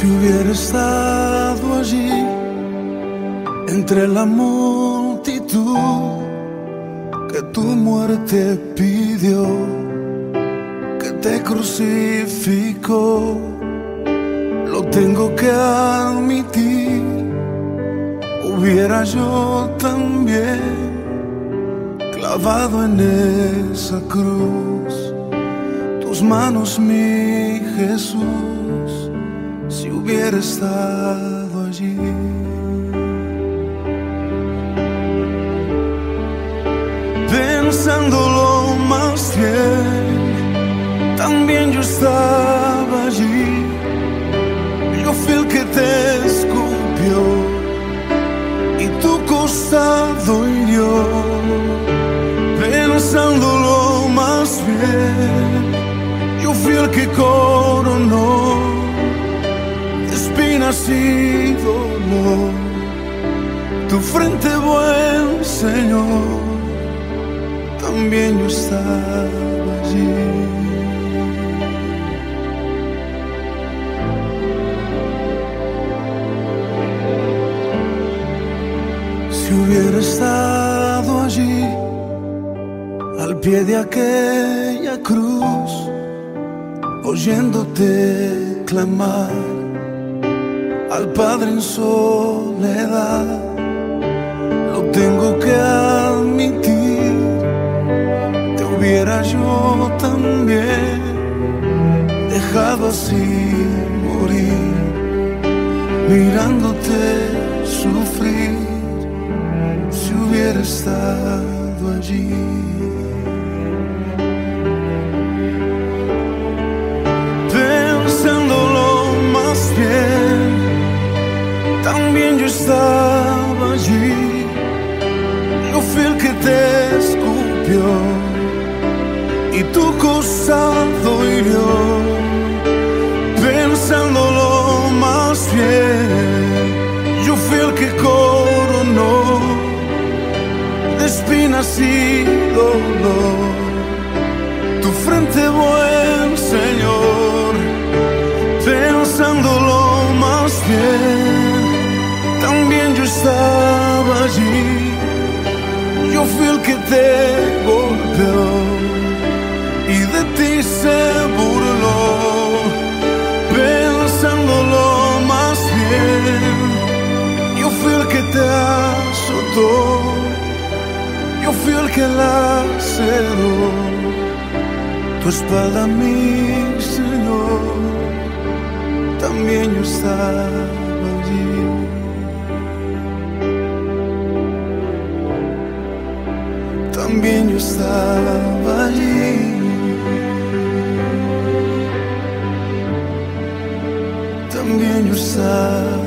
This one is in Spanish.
Si hubiera estado allí entre la multitud que tu muerte pidió, que te crucificó, lo tengo que admitir, hubiera yo también clavado en esa cruz tus manos, mi Jesús, si hubiera estado allí. Pensándolo más bien, también yo estaba allí. Yo fui el que te escupió y tu costado hirió. Pensándolo más bien, yo fui el que coronó de espinas y dolor tu frente, buen Señor. También yo estaba allí. Si hubiera estado allí al pie de aquella cruz, oyéndote clamar al Padre en soledad, lo tengo que admitir, te hubiera yo también dejado así morir, mirándote sufrir, si hubiera estado allí. Pensándolo más bien, también yo estaba allí. Yo fui el que te escupió y tu costado hirió. Pensándolo más bien, yo fui el que coronó de espinas y dolor tu frente, buen Señor. Pensándolo más bien, también yo estaba allí. Yo fui el que te golpeó y de ti se burló. Pensándolo más bien, yo fui el que te azotó, yo fui el que laceró tu espalda, mi Señor. También yo estaba allí. También yo estaba allí. También yo estaba